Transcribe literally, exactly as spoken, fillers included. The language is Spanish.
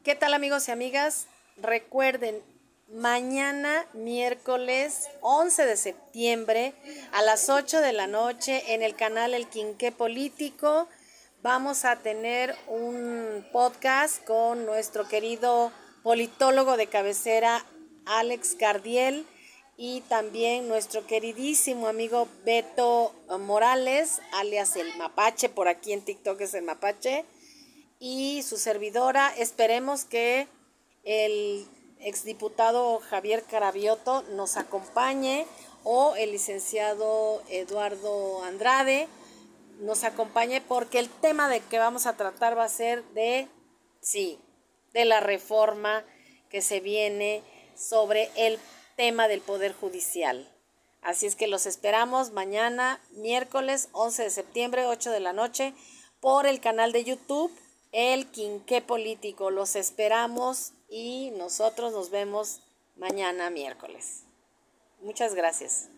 ¿Qué tal, amigos y amigas? Recuerden, mañana miércoles once de septiembre a las ocho de la noche en el canal El Quinqué Político vamos a tener un podcast con nuestro querido politólogo de cabecera Alex Cardiel y también nuestro queridísimo amigo Beto Morales, alias el Mapache, por aquí en TikTok es el Mapache, y su servidora. Esperemos que el exdiputado Javier Carabiotto nos acompañe o el licenciado Eduardo Andrade nos acompañe, porque el tema de que vamos a tratar va a ser de, sí, de la reforma que se viene sobre el tema del Poder Judicial. Así es que los esperamos mañana, miércoles once de septiembre, ocho de la noche, por el canal de YouTube El Quinqué Político. Los esperamos y nosotros nos vemos mañana miércoles. Muchas gracias.